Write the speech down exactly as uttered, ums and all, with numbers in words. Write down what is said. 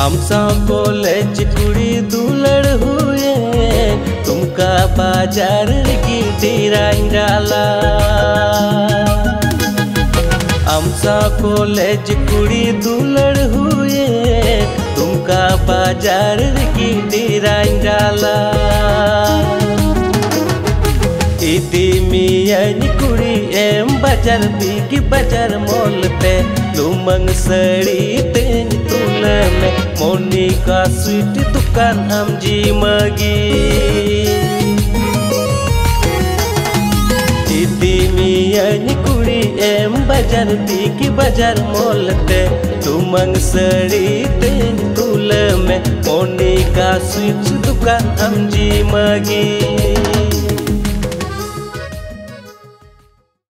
हम सब कॉलेज कुड़ी दुलड़ हुए तुमका बाजार की डाला। हम सब कॉलेज कुड़ी दुलड़ हुए तुमका बाजार की डाला। इति मियानी कुड़ी एम बाजार बिगी बाजार मोलते लुमंग सड़ी तेन तुले में मोनिका स्वीट दुकान हम जी मगी। इति मियानी कुड़ी एम बाजार बिगी बाजार मोलते लुमंग सड़ी तेन तुले में मोनिका स्वीट दुकान हम जी मगी।